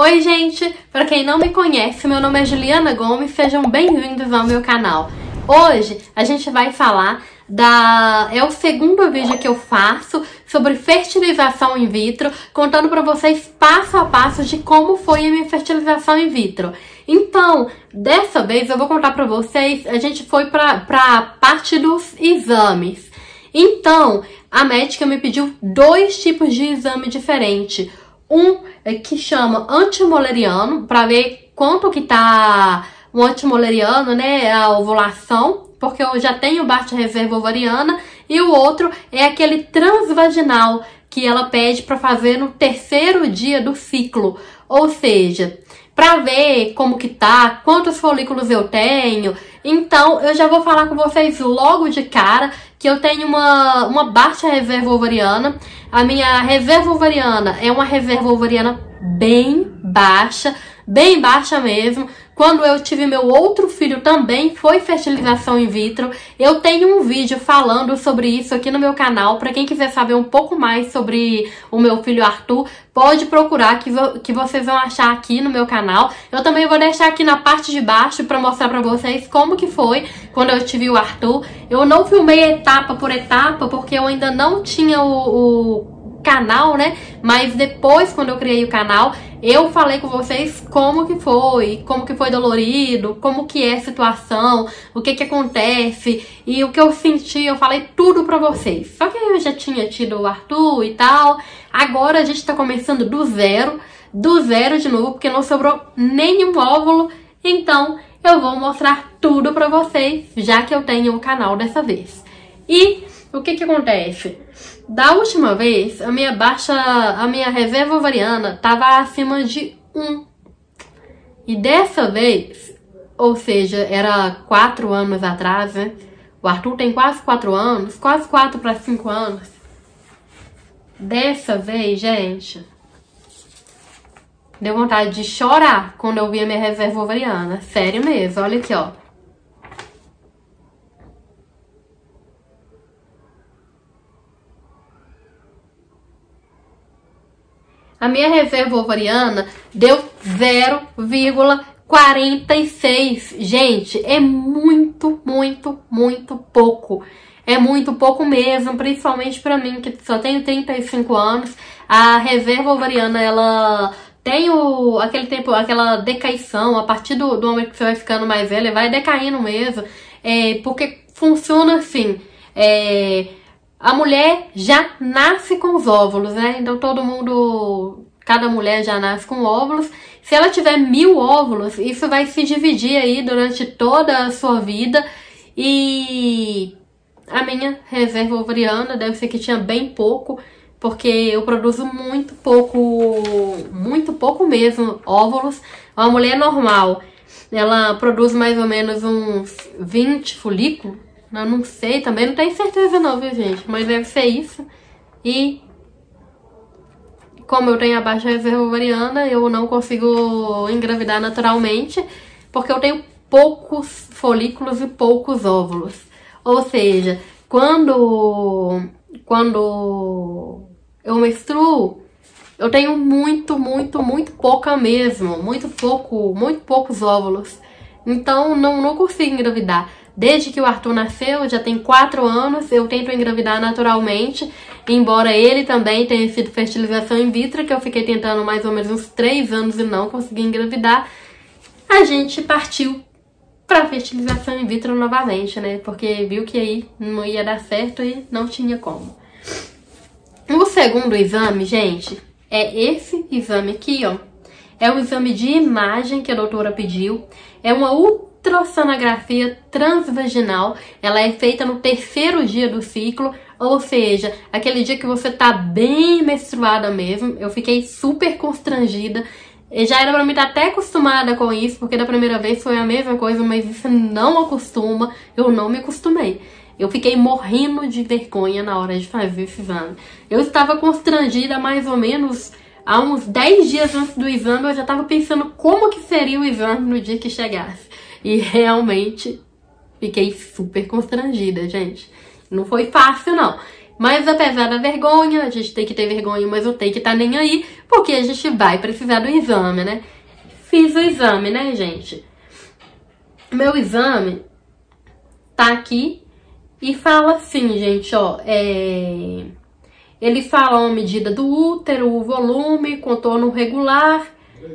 Oi gente, para quem não me conhece, meu nome é Juliana Gomes, sejam bem-vindos ao meu canal. Hoje a gente vai falar é o segundo vídeo que eu faço sobre fertilização in vitro, contando para vocês passo a passo de como foi a minha fertilização in vitro. Então, dessa vez eu vou contar para vocês, a gente foi para a parte dos exames. Então, a médica me pediu dois tipos de exame diferente. Um que chama antimoleriano, para ver quanto que tá o antimoleriano, né, a ovulação, porque eu já tenho baixa reserva ovariana, e o outro é aquele transvaginal, que ela pede para fazer no terceiro dia do ciclo, ou seja, para ver como que tá, quantos folículos eu tenho. Então, eu já vou falar com vocês logo de cara que eu tenho uma baixa reserva ovariana. A minha reserva ovariana é uma reserva ovariana bem baixa mesmo. Quando eu tive meu outro filho também foi fertilização in vitro. Eu tenho um vídeo falando sobre isso aqui no meu canal. Para quem quiser saber um pouco mais sobre o meu filho Arthur, pode procurar que vocês vão achar aqui no meu canal. Eu também vou deixar aqui na parte de baixo para mostrar para vocês como que foi quando eu tive o Arthur. Eu não filmei etapa por etapa porque eu ainda não tinha o canal, né? Mas depois, quando eu criei o canal, eu falei com vocês como que foi dolorido, como que é a situação, o que que acontece e o que eu senti, eu falei tudo pra vocês. Só que eu já tinha tido o Arthur e tal, agora a gente tá começando do zero de novo, porque não sobrou nenhum óvulo, então eu vou mostrar tudo pra vocês, já que eu tenho o canal dessa vez. E o que que acontece? Da última vez, a minha reserva ovariana estava acima de 1. E dessa vez, ou seja, era 4 anos atrás, né? O Arthur tem quase 4 anos, quase 4 para 5 anos. Dessa vez, gente, deu vontade de chorar quando eu vi a minha reserva ovariana. Sério mesmo, olha aqui, ó. A minha reserva ovariana deu 0,46. Gente, é muito, muito, muito pouco. É muito pouco mesmo, principalmente pra mim, que só tenho 35 anos. A reserva ovariana, ela tem aquele tempo, aquela decaição. A partir do momento que você vai ficando mais velha, vai decaindo mesmo. Porque funciona assim, a mulher já nasce com os óvulos, né? Então cada mulher já nasce com óvulos. Se ela tiver 1000 óvulos, isso vai se dividir aí durante toda a sua vida. E a minha reserva ovariana deve ser que tinha bem pouco, porque eu produzo muito pouco mesmo óvulos. Uma mulher normal, ela produz mais ou menos uns 20 folículos. Eu não sei, também não tenho certeza não, viu, gente? Mas deve ser isso. E como eu tenho a baixa reserva ovariana, eu não consigo engravidar naturalmente, porque eu tenho poucos folículos e poucos óvulos. Ou seja, quando eu menstruo, eu tenho muito pouca mesmo. Muito poucos óvulos. Então, não consigo engravidar. Desde que o Arthur nasceu, já tem 4 anos, eu tento engravidar naturalmente, embora ele também tenha sido fertilização in vitro, que eu fiquei tentando mais ou menos uns 3 anos e não consegui engravidar. A gente partiu para fertilização in vitro novamente, né? Porque viu que aí não ia dar certo e não tinha como. O segundo exame, gente, é esse exame aqui, ó. É um exame de imagem que a doutora pediu. É uma ultrassonografia transvaginal. Ela é feita no terceiro dia do ciclo, ou seja, aquele dia que você tá bem menstruada mesmo. Eu fiquei super constrangida. Eu já era pra mim estar até acostumada com isso, porque da primeira vez foi a mesma coisa, mas isso não acostuma. Eu não me acostumei. Eu fiquei morrendo de vergonha na hora de fazer esse exame. Eu estava constrangida mais ou menos há uns 10 dias antes do exame. Eu já estava pensando como que seria o exame no dia que chegasse. E realmente fiquei super constrangida, gente. Não foi fácil, não. Mas apesar da vergonha, a gente tem que ter vergonha, mas não tem que estar nem aí, porque a gente vai precisar do exame, né? Fiz o exame, né, gente? Meu exame tá aqui e fala assim, gente, ó, ele fala uma medida do útero, o volume, contorno regular,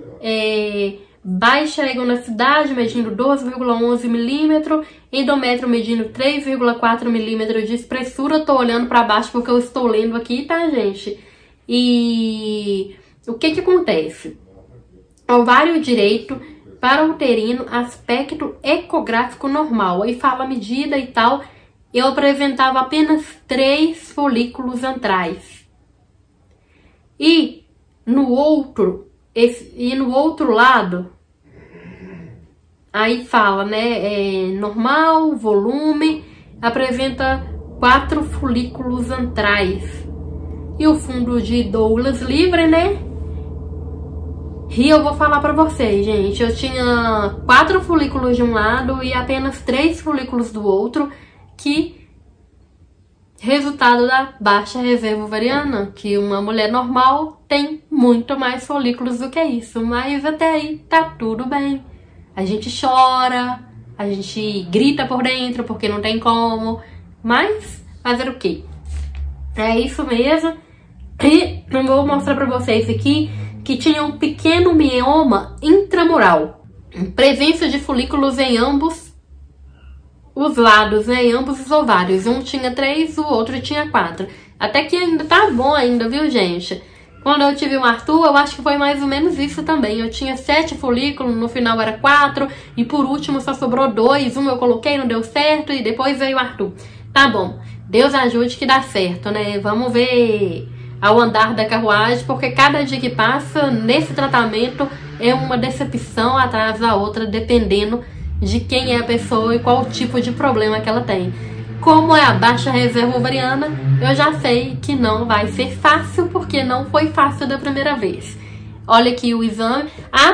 baixa egonacidade medindo 12,11 milímetros, endométrio medindo 3,4 milímetros de espessura. Tô olhando para baixo porque eu estou lendo aqui, tá, gente? E o que que acontece? Ovário direito, parauterino, aspecto ecográfico normal. Aí fala a medida e tal. Eu apresentava apenas 3 folículos antrais. E no outro lado, aí fala, né, normal, volume, apresenta 4 folículos antrais. E o fundo de Douglas livre, né? E eu vou falar pra vocês, gente, eu tinha 4 folículos de um lado e apenas 3 folículos do outro, que resultado da baixa reserva ovariana, que uma mulher normal tem muito mais folículos do que isso, mas até aí tá tudo bem. A gente chora, a gente grita por dentro porque não tem como, mas fazer o quê? É isso mesmo. E eu vou mostrar pra vocês aqui que tinha um pequeno mioma intramural. Presença de folículos em ambos os lados, né? Em ambos os ovários. Um tinha 3, o outro tinha 4. Até que ainda tá bom ainda, viu, gente? Quando eu tive o Arthur, eu acho que foi mais ou menos isso também. Eu tinha 7 folículos, no final era 4. E por último só sobrou 2. Um eu coloquei, não deu certo. E depois veio o Arthur. Tá bom. Deus ajude que dá certo, né? Vamos ver ao andar da carruagem, porque cada dia que passa nesse tratamento é uma decepção atrás da outra, dependendo de quem é a pessoa e qual tipo de problema que ela tem. Como é a baixa reserva ovariana, eu já sei que não vai ser fácil, porque não foi fácil da primeira vez. Olha aqui o exame.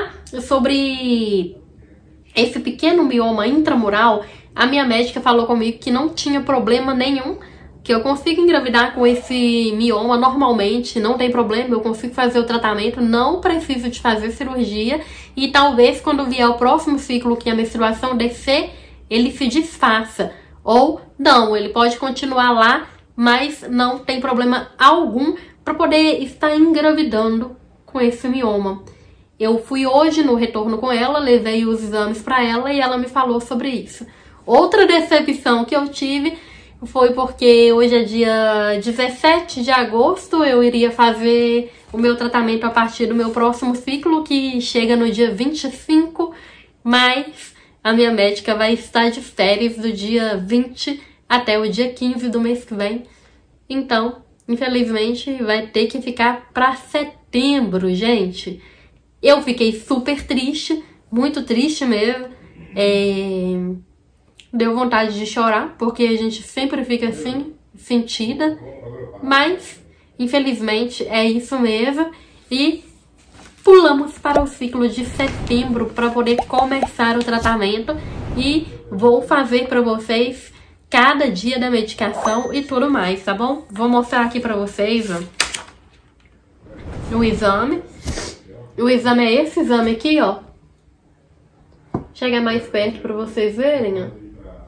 Sobre esse pequeno mioma intramural, a minha médica falou comigo que não tinha problema nenhum, que eu consigo engravidar com esse mioma normalmente, não tem problema, eu consigo fazer o tratamento, não preciso de fazer cirurgia, e talvez quando vier o próximo ciclo que a menstruação descer, ele se desfaça. Ou não, ele pode continuar lá, mas não tem problema algum para poder estar engravidando com esse mioma. Eu fui hoje no retorno com ela, levei os exames para ela e ela me falou sobre isso. Outra decepção que eu tive foi porque hoje é dia 17 de agosto, eu iria fazer o meu tratamento a partir do meu próximo ciclo, que chega no dia 25, mas a minha médica vai estar de férias do dia 20 até o dia 15 do mês que vem. Então, infelizmente, vai ter que ficar para setembro, gente. Eu fiquei super triste, muito triste mesmo. Deu vontade de chorar, porque a gente sempre fica assim, sentida. Mas, infelizmente, é isso mesmo. E pulamos para o ciclo de setembro para poder começar o tratamento. E vou fazer para vocês cada dia da medicação e tudo mais, tá bom? Vou mostrar aqui para vocês, ó, o exame. O exame é esse exame aqui, ó. Chega mais perto para vocês verem, ó.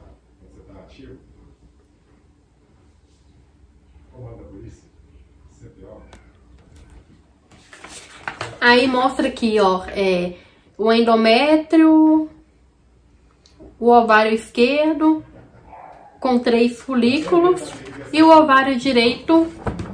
Aí mostra aqui, ó, o endométrio, o ovário esquerdo com 3 folículos e o ovário direito.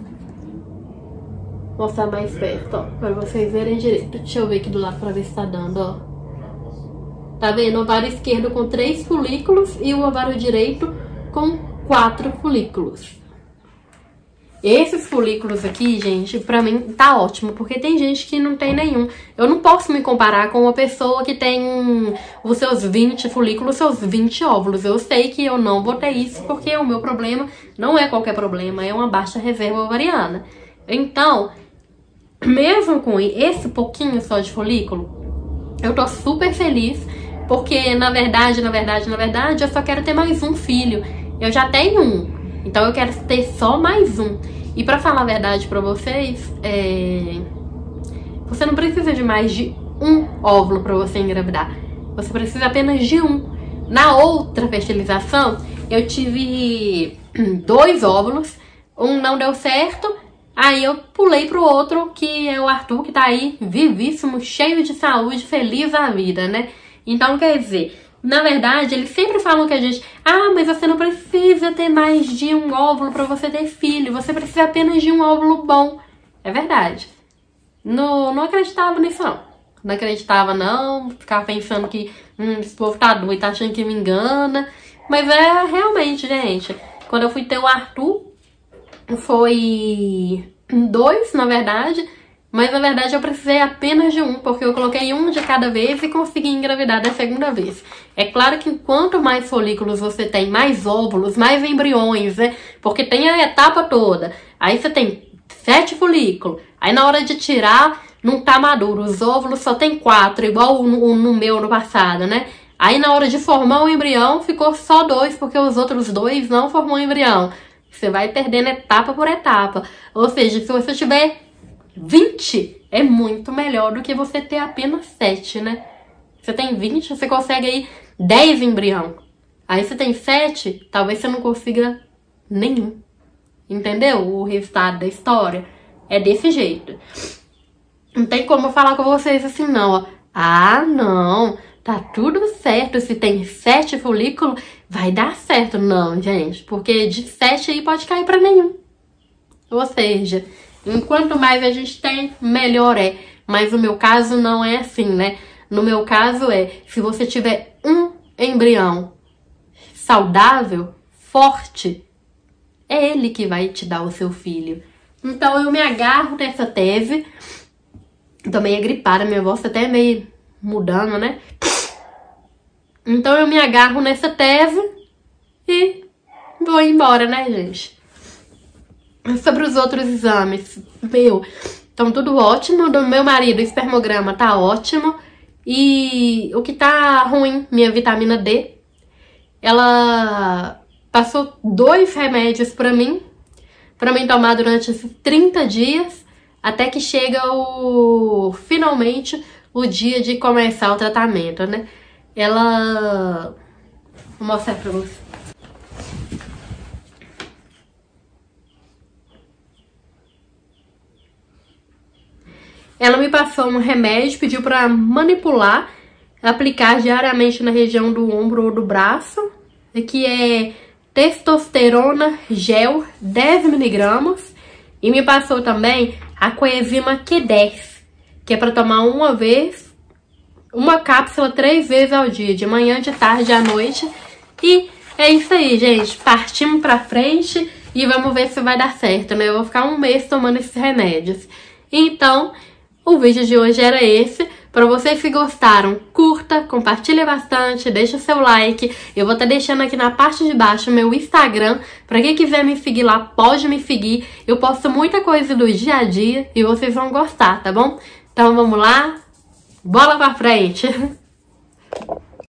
Vou mostrar mais perto, ó, para vocês verem direito. Deixa eu ver aqui do lado para ver se tá dando, ó. Tá vendo? O ovário esquerdo com 3 folículos e o ovário direito com 4 folículos. Esses folículos aqui, gente, pra mim tá ótimo, porque tem gente que não tem nenhum. Eu não posso me comparar com uma pessoa que tem os seus 20 folículos, seus 20 óvulos. Eu sei que eu não vou ter isso, porque o meu problema não é qualquer problema, é uma baixa reserva ovariana. Então, mesmo com esse pouquinho só de folículo, eu tô super feliz, porque na verdade, eu só quero ter mais um filho. Eu já tenho um. Então eu quero ter só mais um. E pra falar a verdade pra vocês, você não precisa de mais de um óvulo pra você engravidar. Você precisa apenas de um. Na outra fertilização, eu tive 2 óvulos. Um não deu certo. Aí eu pulei pro outro, que é o Arthur, que tá aí vivíssimo, cheio de saúde, feliz da vida, né? Então, quer dizer, na verdade, eles sempre falam que a gente... mas você não precisa ter mais de um óvulo pra você ter filho. Você precisa apenas de um óvulo bom. É verdade. Não acreditava nisso, não. Não acreditava, não. Ficava pensando que esse povo tá doido, tá achando que me engana. Mas é realmente, gente. Quando eu fui ter o Arthur, foi 2, na verdade. Mas, na verdade, eu precisei apenas de um, porque eu coloquei um de cada vez e consegui engravidar da segunda vez. É claro que quanto mais folículos você tem, mais óvulos, mais embriões, né? Porque tem a etapa toda. Aí você tem 7 folículos. Aí na hora de tirar, não tá maduro. Os óvulos só tem 4, igual no meu no passado, né? Aí na hora de formar o embrião, ficou só 2, porque os outros 2 não formou o embrião. Você vai perdendo etapa por etapa. Ou seja, se você tiver 20, é muito melhor do que você ter apenas 7, né? Você tem 20, você consegue aí 10 embrião. Aí você tem 7, talvez você não consiga nenhum. Entendeu? O resultado da história é desse jeito. Não tem como eu falar com vocês assim, não, ó. Não, tá tudo certo. Se tem 7 folículos, vai dar certo. Não, gente, porque de 7 aí pode cair pra nenhum. Ou seja, enquanto mais a gente tem, melhor é. Mas no meu caso não é assim, né? No meu caso se você tiver um embrião saudável, forte, é ele que vai te dar o seu filho. Então eu me agarro nessa tese. Tô meio gripada, minha voz tá até meio mudando, né? Então eu me agarro nessa tese e vou embora, né, gente? Sobre os outros exames, estão tudo ótimo. Do meu marido, o espermograma tá ótimo. E o que tá ruim, minha vitamina D, ela passou 2 remédios pra mim tomar durante esses 30 dias, até que chega finalmente o dia de começar o tratamento, né? Vou mostrar pra vocês. Ela me passou um remédio, pediu pra manipular, aplicar diariamente na região do ombro ou do braço, que é testosterona gel 10 mg, e me passou também a coenzima Q10, que é pra tomar uma cápsula 3 vezes ao dia, de manhã, de tarde e à noite. E é isso aí, gente. Partimos pra frente e vamos ver se vai dar certo, né? Eu vou ficar 1 mês tomando esses remédios. Então, o vídeo de hoje era esse. Para vocês que gostaram, curta, compartilha bastante, deixa seu like. Eu vou estar deixando aqui na parte de baixo o meu Instagram. Para quem quiser me seguir lá, pode me seguir. Eu posto muita coisa do dia a dia e vocês vão gostar, tá bom? Então vamos lá, bola pra frente!